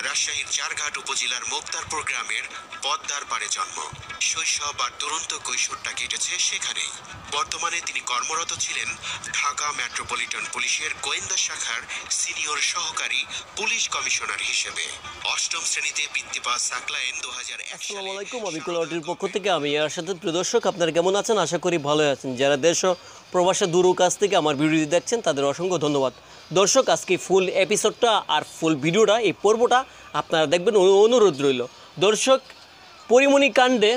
রাজশাহীর চারঘাট উপজেলার মুক্তারপুর গ্রামের পদ্মার পাড়ে জন্ম। শৈশব আর দুরন্ত কৈশোরটা কেটেছে সেখানেই। বর্তমানে তিনি কর্মরত ছিলেন ঢাকা মেট্রোপলিটন পুলিশের গোয়েন্দা শাখার সিনিয়র সহকারী পুলিশ কমিশনার হিসেবে। অষ্টম শ্রেণীতে বৃত্তি পাওয়া সাকলায়েন 2001 আসসালামু আলাইকুম, আমি কোলাউটির পক্ষ থেকে আমি আর সাথে প্রিয় দর্শক, আপনারা কেমন আছেন? আশা করি ভালো আছেন। যারা দেশ ও প্রবাসে দূর কাছ থেকে আমার ভিডিওটি দেখছেন তাদের অসংখ্য ধন্যবাদ। দর্শক, আজকে ফুল এপিসোডটা আর ফুল ভিডিওটা, এই পর্বটা আপনারা দেখবেন, অনুরোধ রইল। দর্শক, পরিমণি কাণ্ডে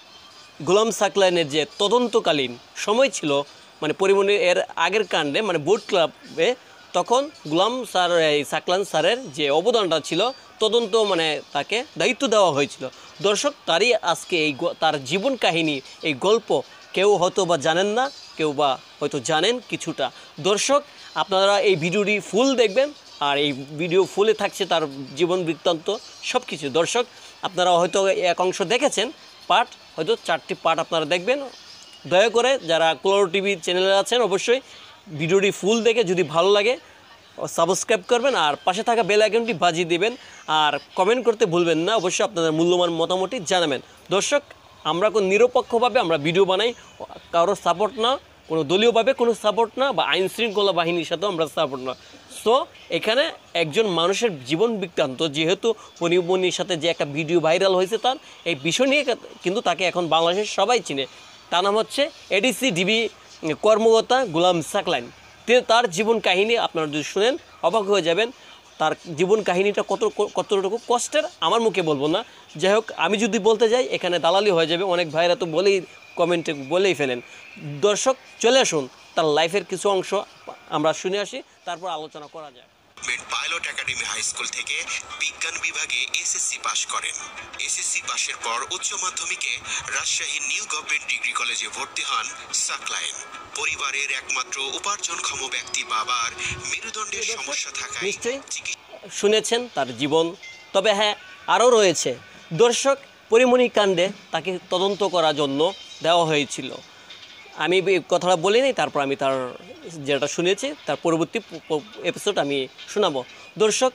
গোলাম সাকলায়েনের যে তদন্তকালীন সময় ছিল, মানে পরিমণি এর আগের কাণ্ডে মানে বোট ক্লাবে, তখন গোলাম স্যার এই সাকলায়েন স্যারের যে অবদানটা ছিল, তদন্ত মানে তাকে দায়িত্ব দেওয়া হয়েছিল। দর্শক, তারই আজকে এই তার জীবন কাহিনী, এই গল্প কেউ হয়তো বা জানেন না, কেউ বা হয়তো জানেন কিছুটা। দর্শক, আপনারা এই ভিডিওটি ফুল দেখবেন, আর এই ভিডিও ফুলে থাকছে তার জীবন বৃত্তান্ত সব কিছু। দর্শক, আপনারা হয়তো এক অংশ দেখেছেন, পার্ট হয়তো 4টি পার্ট আপনারা দেখবেন। দয়া করে যারা কোলাউড টিভি চ্যানেলে আছেন অবশ্যই ভিডিওটি ফুল দেখে যদি ভালো লাগে সাবস্ক্রাইব করবেন, আর পাশে থাকা বেল আইকনটি বাজিয়ে দেবেন, আর কমেন্ট করতে ভুলবেন না। অবশ্যই আপনাদের মূল্যবান মতামতটি জানাবেন। দর্শক, আমরা কোনো নিরপেক্ষভাবে আমরা ভিডিও বানাই, কারোর সাপোর্ট না, কোনো দলীয়ভাবে কোনো সাপোর্ট না, বা আইন শৃঙ্খলা বাহিনীর সাথেও আমরা সাপোর্ট না। সো এখানে একজন মানুষের জীবন বৃত্তান্ত, যেহেতু পরিমণির সাথে যে একটা ভিডিও ভাইরাল হয়েছে, তার এই বিষয় নিয়ে কিন্তু তাকে এখন বাংলাদেশের সবাই চিনে। তার নাম হচ্ছে এডিসি ডিবি কর্মকর্তা গোলাম সাকলায়েন। তার জীবন কাহিনী আপনারা যদি শুনেন অবাক হয়ে যাবেন। তার জীবন কাহিনীটা কতটুকু কষ্টের আমার মুখে বলবো না। যাই হোক, আমি যদি বলতে যাই এখানে দালালি হয়ে যাবে। অনেক ভাইরা তো কমেন্টে বলেই ফেলেন। দর্শক, চলে আসুন তার লাইফের কিছু অংশ আমরা শুনে আসি, তারপর আলোচনা করা যায়। পাইলট একাডেমি হাই স্কুল থেকে বিজ্ঞান বিভাগে এসএসসি পাশ করেন। এসএসসি পাশের পর উচ্চ মাধ্যমিকে রাজশাহী নিউ গভর্নমেন্ট ডিগ্রি কলেজে ভর্তি হন সাকলায়েন। পরিবারের একমাত্র উপার্জনক্ষম ব্যক্তি বাবার মেরুদণ্ডের সমস্যা থাকায় নিশ্চয়ই শুনেছেন তার জীবন। তবে হ্যাঁ, আরও রয়েছে। দর্শক, পরিমণি কাণ্ডে তাকে তদন্ত করার জন্য দেওয়া হয়েছিল। আমি কথাটা বলিনি, তারপর আমি তার যেটা শুনেছি তার পরবর্তী এপিসোড আমি শোনাবো। দর্শক,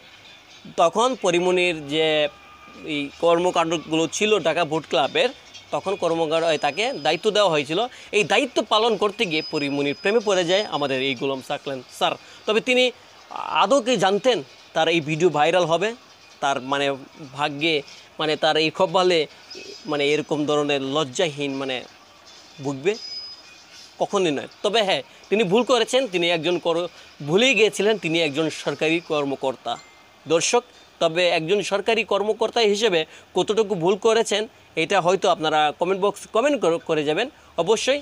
তখন পরিমণির যে এই কর্মকাণ্ডগুলো ছিল ঢাকা বোট ক্লাবের, তখন কর্মকাণ্ড তাকে দায়িত্ব দেওয়া হয়েছিল। এই দায়িত্ব পালন করতে গিয়ে পরিমণির প্রেমে পড়ে যায় আমাদের এই গোলাম সাকলায়েন স্যার। তবে তিনি আদৌ কি জানতেন তার এই ভিডিও ভাইরাল হবে? তার মানে ভাগ্যে, মানে তার এই কপালে মানে এরকম ধরনের লজ্জাহীন মানে ভুগবে? কখনই নয়। তবে হ্যাঁ, তিনি ভুল করেছেন। তিনি ভুলেই গিয়েছিলেন তিনি একজন সরকারি কর্মকর্তা। দর্শক, তবে একজন সরকারি কর্মকর্তা হিসেবে কতটুকু ভুল করেছেন এটা হয়তো আপনারা কমেন্ট করে যাবেন অবশ্যই।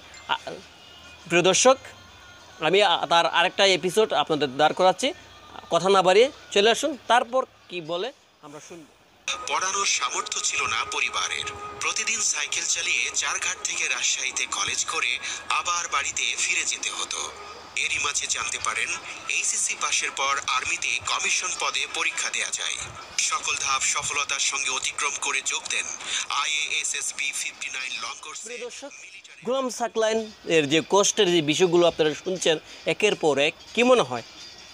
প্রিয় দর্শক, আমি তার আরেকটা এপিসোড আপনাদের দাঁড় করাচ্ছি। কথা না বাড়িয়ে চলে আসুন, তারপর কি বলে আমরা শুনব। পড়ানোর সামর্থ্য ছিল না পরিবারের। প্রতিদিন সাইকেল চালিয়ে চারঘাট থেকে রাজশাহীতে কলেজ করে আবার বাড়িতে ফিরে যেতে হতো। এরই মাঝে জানতে পারেন এইচএসসি পাশের পর আর্মিতে কমিশন পদে পরীক্ষা দেয়া যায়। সকল ধাপ সফলতার সঙ্গে অতিক্রম করে যোগ দেন IASSB 59 লং কোর্সে। গোলাম সাকলায়েন এর যে কষ্টের যে বিষয়গুলো আপনারা শুনছেন একের পর এক, কি মনে হয়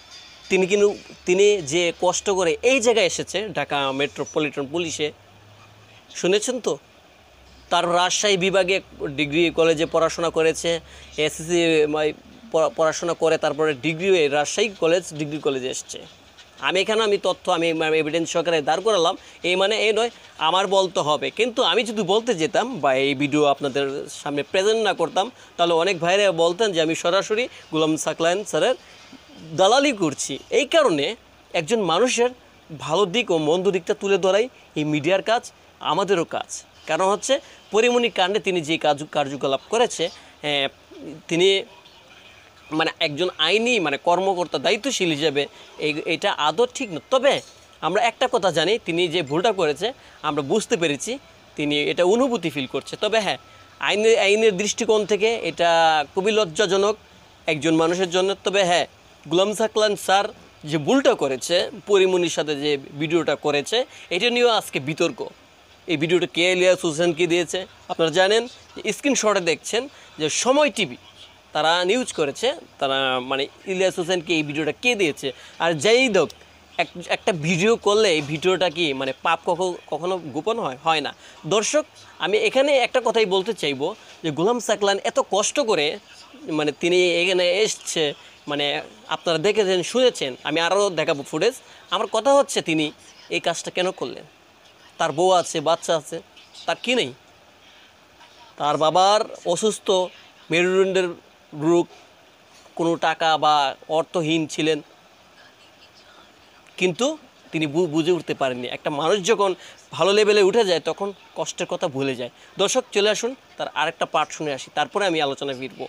তিনি যে কষ্ট করে এই জায়গায় এসেছে ঢাকা মেট্রোপলিটন পুলিশে, শুনেছেন তো? তার রাজশাহী বিভাগে ডিগ্রি কলেজে পড়াশোনা করেছে, এসএসসি পড়াশোনা করে তারপরে ডিগ্রি রাজশাহী ডিগ্রি কলেজে এসছে। আমি তথ্য আমি এভিডেন্স সহকারে দাঁড় করালাম। এই মানে এই নয় আমার বলতে হবে, কিন্তু আমি যদি বলতে যেতাম বা এই ভিডিও আপনাদের সামনে প্রেজেন্ট না করতাম, তাহলে অনেক ভাইরা বলতেন যে আমি সরাসরি গোলাম সাকলায়েন স্যারের দালালি করছি। এই কারণে একজন মানুষের ভালো দিক ও মন্দ দিকটা তুলে ধরাই এই মিডিয়ার কাজ, আমাদেরও কাজ। কারণ হচ্ছে পরিমণি কাণ্ডে তিনি যে কার্যকলাপ করেছে, তিনি মানে একজন আইনি মানে কর্মকর্তা দায়িত্বশীল হিসেবে এটা আদৌ ঠিক না। তবে আমরা একটা কথা জানি, তিনি যে ভুলটা করেছে আমরা বুঝতে পেরেছি, তিনি এটা অনুভূতি ফিল করছে। তবে হ্যাঁ, আইনের দৃষ্টিকোণ থেকে এটা খুবই লজ্জাজনক একজন মানুষের জন্য। তবে হ্যাঁ, গোলাম সাকলায়েন স্যার যে ভুলটা করেছে, পরিমণির সাথে যে ভিডিওটা করেছে, এটা নিয়েও আজকে বিতর্ক। এই ভিডিওটা কে ইলিয়াস হোসেনকে দিয়েছে আপনারা জানেন। স্ক্রিনশটে দেখছেন যে সময় টিভি তারা নিউজ করেছে, তারা মানে ইলিয়াস হোসেনকে এই ভিডিওটা কে দিয়েছে। আর যাই হোক, একটা ভিডিও করলে এই ভিডিওটা কি মানে পাপ কখনো গোপন হয় না। দর্শক, আমি এখানে একটা কথাই বলতে চাইবো যে গোলাম সাকলান এত কষ্ট করে মানে তিনি এখানে এসছে, মানে আপনারা দেখেছেন শুনেছেন, আমি আরও দেখাবো ফুটেজ। আমার কথা হচ্ছে তিনি এই কাজটা কেন করলেন? তার বউ আছে, বাচ্চা আছে, তার কি নেই? তার বাবার অসুস্থ, মেরুদণ্ডের রোগ, কোনো টাকা বা অর্থহীন ছিলেন, কিন্তু তিনি বুঝে উঠতে পারেননি। একটা মানুষ যখন ভালো লেভেলে উঠে যায় তখন কষ্টের কথা ভুলে যায়। দর্শক, চলে আসুন তার আরেকটা পার্ট শুনে আসি, তারপরে আমি আলোচনায় ফিরবো।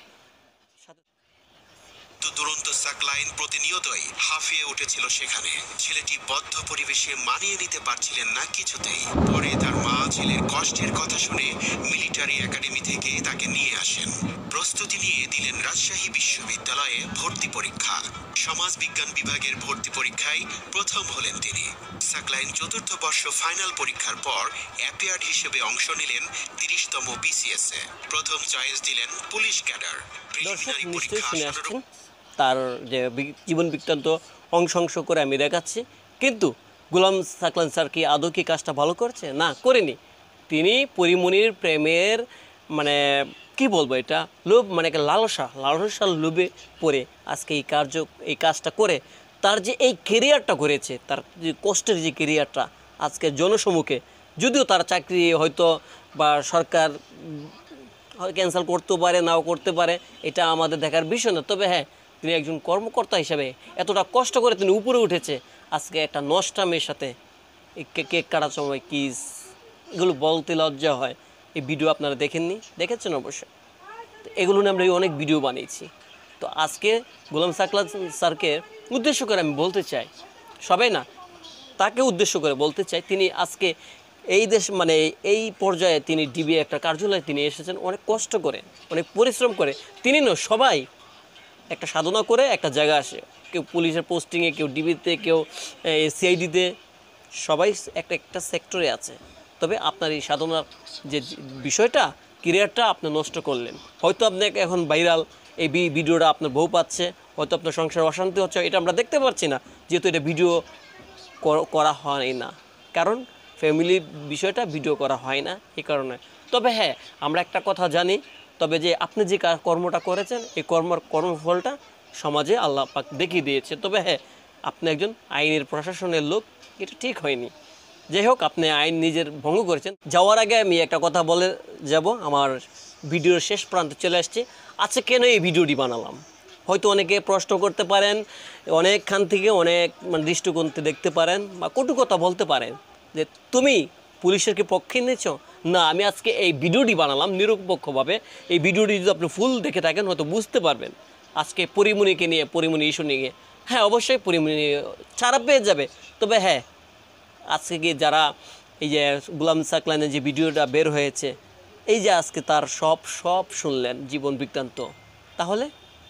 দুরন্ত সাকলাইন প্রতিনিয়তই হাঁফিয়ে উঠেছিল সেখানে। ছেলেটি বদ্ধ পরিবেশে মানিয়ে নিতে পারছিলেন না কিছুতেই। পরে তার মা ছেলের কষ্টের কথা শুনে মিলিটারি একাডেমি থেকে তাকে নিয়ে আসেন। প্রস্তুতি নিয়ে দিলেন রাজশাহী বিশ্ববিদ্যালয়ে ভর্তি পরীক্ষা। সমাজ বিজ্ঞান বিভাগের ভর্তি পরীক্ষায় প্রথম হলেন তিনি। সাকলাইন চতুর্থ বর্ষ ফাইনাল পরীক্ষার পর অ্যাপিয়ার্ড হিসেবে অংশ নিলেন 30তম বিসিএস এ। প্রথম চয়েস দিলেন পুলিশ ক্যাডার। দর্শক, প্রিলিমিনারি নিশ্চয়ই পরীক্ষা শুনে আসানোর আসছেন তার যে জীবন বৃত্তান্ত অংশ করে আমি দেখাচ্ছি। কিন্তু গোলাম সাকলান স্যার কি আদৌ কি কাজটা ভালো করেছে? না, করেনি। তিনি পরিমণির প্রেমের মানে কি বলবো, এটা লোভ, মানে একটা লালসার লোভে পড়ে আজকে এই কাজটা করে তার যে এই কেরিয়ারটা করেছে, তার যে কষ্টের যে কেরিয়ারটা আজকে জনসমুখে, যদিও তার চাকরি হয়তো বা সরকার ক্যান্সেল করতে পারে, নাও করতে পারে, এটা আমাদের দেখার বিষয় না। তবে হ্যাঁ, তিনি একজন কর্মকর্তা হিসাবে এতটা কষ্ট করে তিনি উপরে উঠেছে। আজকে একটা নষ্টা মেয়ের সাথে এই কেক কাটার সময় কিস, এগুলো বলতে লজ্জা হয়। এই ভিডিও আপনারা দেখেননি? দেখেছেন অবশ্যই। তো এগুলো নিয়ে আমরা অনেক ভিডিও বানিয়েছি। তো আজকে গোলাম সাকলান স্যারকে উদ্দেশ্য করে আমি বলতে চাই, সবাই না, তাকে উদ্দেশ্য করে বলতে চাই, তিনি আজকে এই দেশ মানে এই পর্যায়ে তিনি ডিবি একটা কার্যালয়ে তিনি এসেছেন অনেক কষ্ট করে, অনেক পরিশ্রম করে। তিনি না, সবাই একটা সাধনা করে একটা জায়গা আসে, কেউ পুলিশের পোস্টিংয়ে, কেউ ডিবিতে, কেউ সিআইডিতে, সবাই একটা সেক্টরে আছে। তবে আপনার এই সাধনার যে বিষয়টা, ক্যারিয়ারটা আপনি নষ্ট করলেন। হয়তো আপনাকে এখন ভাইরাল এই ভিডিওটা আপনার বউ পাচ্ছে, হয়তো আপনার সংসার অশান্তি হচ্ছে, এটা আমরা দেখতে পাচ্ছি না যেহেতু এটা ভিডিও করা হয় না, কারণ ফ্যামিলি বিষয়টা ভিডিও করা হয় না এই কারণে। তবে হ্যাঁ, আমরা একটা কথা জানি, তবে যে আপনি যে কর্মটা করেছেন এই কর্মফলটা সমাজে আল্লাহ পাক দেখিয়ে দিয়েছে। তবে হ্যাঁ, আপনি একজন আইনের প্রশাসনের লোক, এটা ঠিক হয়নি। যাই হোক, আপনি আইন নিজের ভঙ্গ করেছেন। যাওয়ার আগে আমি একটা কথা বলে যাব, আমার ভিডিওর শেষ প্রান্তে চলে আসছি। আচ্ছা, কেন এই ভিডিওটি বানালাম? হয়তো অনেকে প্রশ্ন করতে পারেন, অনেকখান থেকে অনেক মানে দৃষ্টিকোণতে দেখতে পারেন বা কটু কথা বলতে পারেন যে তুমি পুলিশের কি পক্ষে নিয়েছ? না, আমি আজকে এই ভিডিওটি বানালাম নিরপেক্ষভাবে। এই ভিডিওটি যদি আপনি ফুল দেখে থাকেন হয়তো বুঝতে পারবেন আজকে পরিমণিকে নিয়ে, পরিমণি ইস্যু নিয়ে। হ্যাঁ, অবশ্যই পরিমণি ছাড়া পেয়ে যাবে। তবে হ্যাঁ, আজকে কি যারা এই যে গোলাম সাকলানের যে ভিডিওটা বের হয়েছে, এই যে আজকে তার সব শুনলেন জীবন বৃত্তান্ত, তাহলে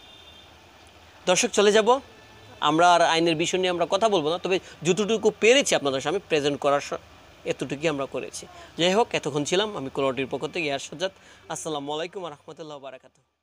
দর্শক চলে যাব, আমরা আর আইনের বিষয় নিয়ে আমরা কথা বলবো না। তবে যতটুকু পেরেছি আপনাদের সামনে প্রেজেন্ট করার এতটুকুই আমরা করেছি। যাই হোক, এতক্ষণ ছিলাম আমি কোলাউটির পক্ষ থেকে ইয়ার সাজ্জাদ। আসসালামু আলাইকুম ওয়া রাহমাতুল্লাহি ওয়া বারাকাতুহু।